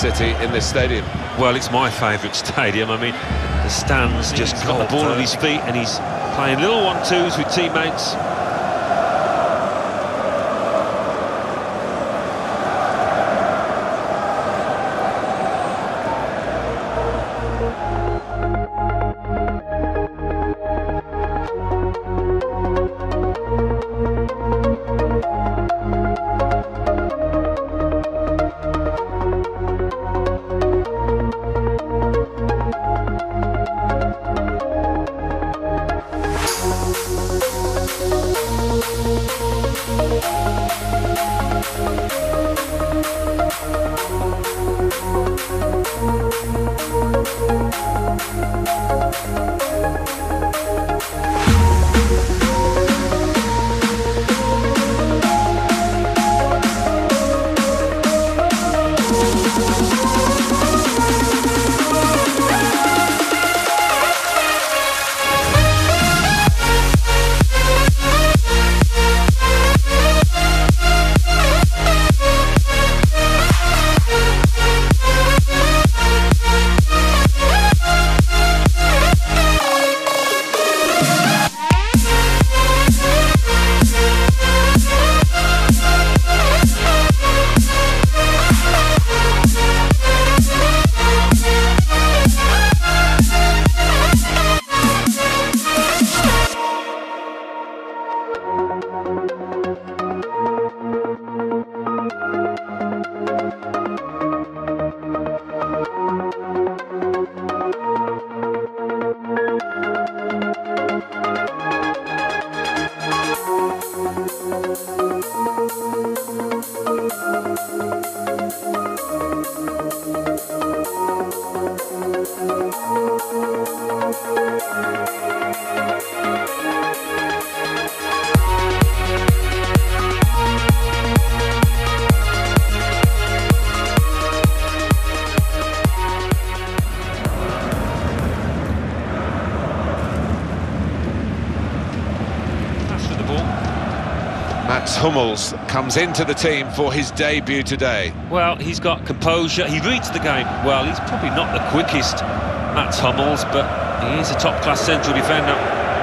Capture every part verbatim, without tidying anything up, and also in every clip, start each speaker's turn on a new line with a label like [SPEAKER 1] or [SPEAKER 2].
[SPEAKER 1] capacity in this stadium.
[SPEAKER 2] Well, it's my favourite stadium. I mean, the stands just got the ball at his feet and he's playing little one-twos with teammates.
[SPEAKER 1] Mats Hummels comes into the team for his debut today.
[SPEAKER 2] Well, he's got composure, he reads the game well. He's probably not the quickest, Mats Hummels, but he is a top-class central defender.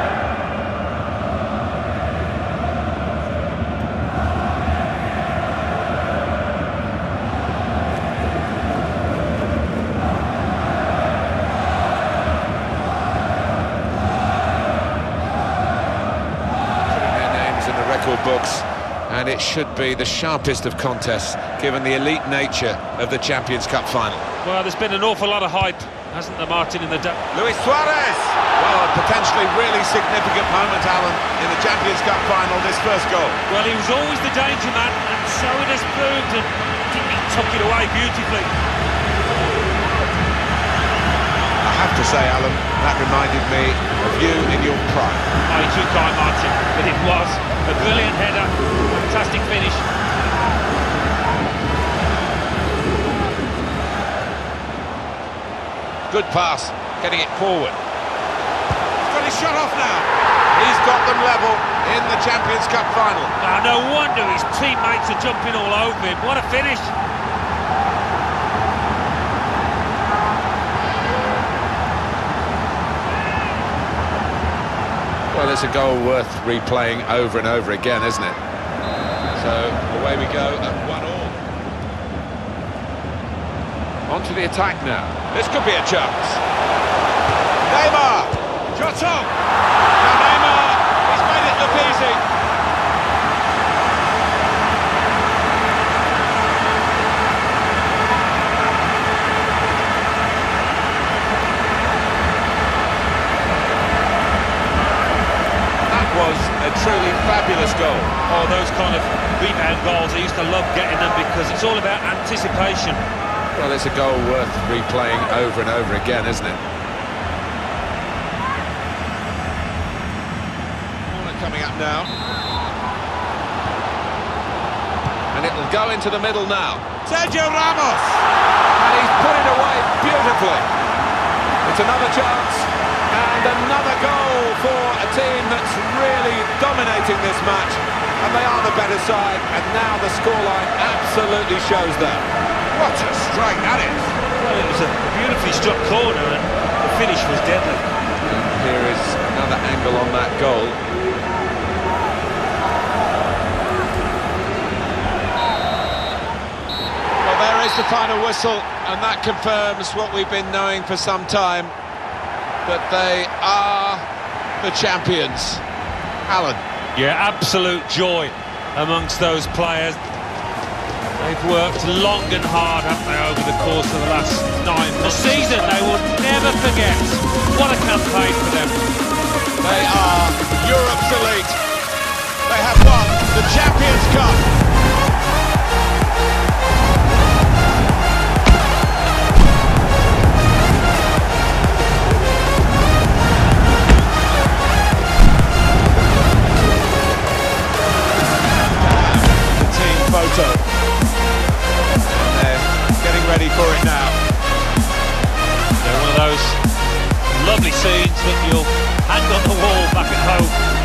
[SPEAKER 1] Books, and it should be the sharpest of contests given the elite nature of the Champions Cup final.
[SPEAKER 2] Well, there's been an awful lot of hype, hasn't there, Martin, in the...
[SPEAKER 1] Luis Suarez! Well, a potentially really significant moment, Alan, in the Champions Cup final, this first goal.
[SPEAKER 2] Well, he was always the danger man, and so it has proved, and I think he took it away beautifully.
[SPEAKER 1] I have to say, Alan, that reminded me of you in your prime.
[SPEAKER 2] Oh, you're too kind, Martin, but it was a brilliant header, fantastic finish.
[SPEAKER 1] Good pass, getting it forward. He's got his shot off now. He's got them level in the Champions Cup final.
[SPEAKER 2] Oh, no wonder his teammates are jumping all over him. What a finish.
[SPEAKER 1] Well, it's a goal worth replaying over and over again, isn't it? So, away we go at one all. On to the attack now. This could be a chance. Neymar! Shot on! Now Neymar, he's made it look easy. Was a truly fabulous goal.
[SPEAKER 2] Oh, those kind of rebound goals, I used to love getting them because it's all about anticipation.
[SPEAKER 1] Well, it's a goal worth replaying over and over again, isn't it? Corner coming up now. And it'll go into the middle now. Sergio Ramos! And he's put it away beautifully. It's another chance. And another goal for a team that's really dominating this match. And they are the better side, and now the scoreline absolutely shows that. What a strike that is!
[SPEAKER 2] Well, it was a beautifully struck corner and the finish was deadly.
[SPEAKER 1] And here is another angle on that goal. Well, there is the final whistle, and that confirms what we've been knowing for some time, that they are the champions. Alan.
[SPEAKER 2] Yeah, absolute joy amongst those players. They've worked long and hard, haven't they, over the course of the last nine months. The season they will never forget. What a campaign for them.
[SPEAKER 1] They are Europe's elite. They have won the Champions Cup. The team photo. Ready for it now.
[SPEAKER 2] They're one of those lovely scenes that you'll hang on the wall back at home.